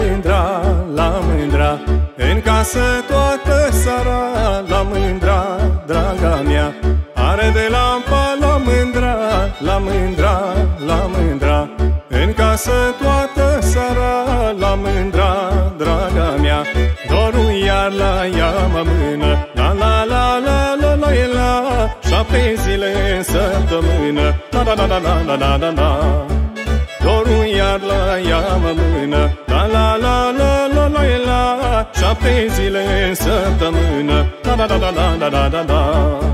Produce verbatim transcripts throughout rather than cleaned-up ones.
mândra, la mândra, în casă toată seara, la mândra, draga mea. Are de lampa la mândra, la mândra, la mândra, în casă toată seara, la mândra, draga mea. Dorul iar la ea mă mână, la la la la la la la, șapte zile în săptămână, la la la la la la la la. Dorul iar la ea mă mână, la la la la la la la, șapte zile în săptămână, la la la la la la la la.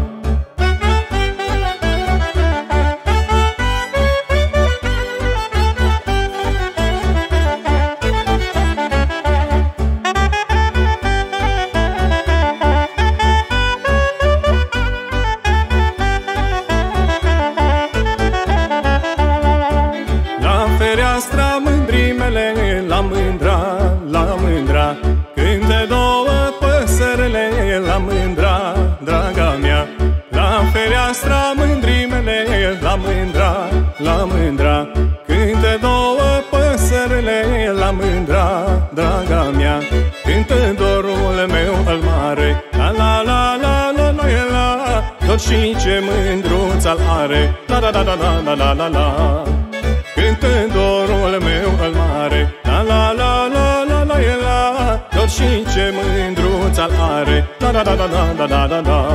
Fereastra mândrimele, la mândra, la mândra, cântă două păsările, la mândra, draga mea. La fereastra mândrimele, la mândra, la mândra, cântă două păsările, la mândra, draga mea. Cântă dorul meu al mare, la la la la la la la, tot și ce mândruț al are, la la la la la la la la. Cântă dorul meu al mare, la la la la la la la, tot și ce mândruț al are, la la la la la la la la.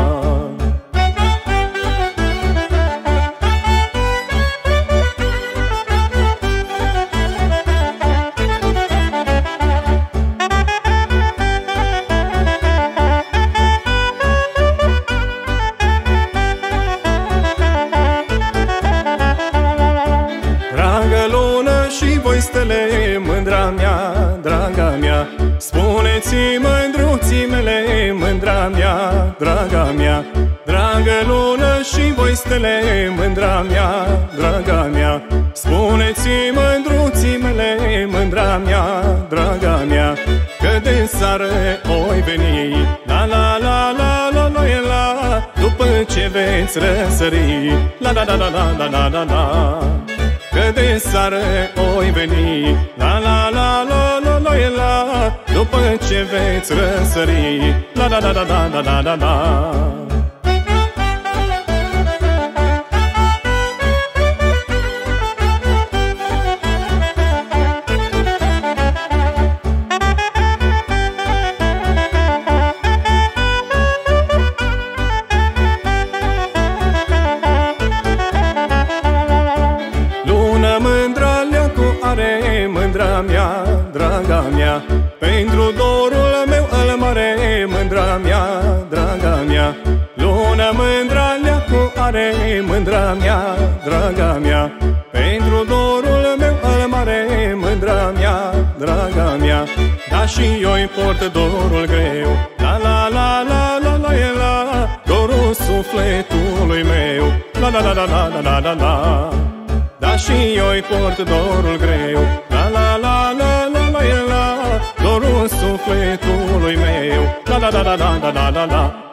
Stele, mândra mea, draga mea, spuneți-i mândruții mele, mândra mea, draga mea. Dragă lună și voi stele, mândra mea, draga mea, spuneți-i mândruții mele, mândra mea, draga mea. Că de seară oi veni, la la la la la la la, după ce veți răsări, la la la la la la la la. Că de seară oi veni, la la la la la la la, după ce veți răsări, la la la la la la la la. Mândra mea, draga mea, pentru dorul meu al mare, mândra mea, draga mea. Lună mândra leacu are, mândra mea, draga mea, pentru dorul meu al mare, mândra mea, draga mea. Da și eu-i port dorul greu, la la la la la la la, dorul sufletului meu, la la la la la la la la. Da și eu-i port dorul greu, la la la la la la la, dorul sufletului meu, la la la la la la la la.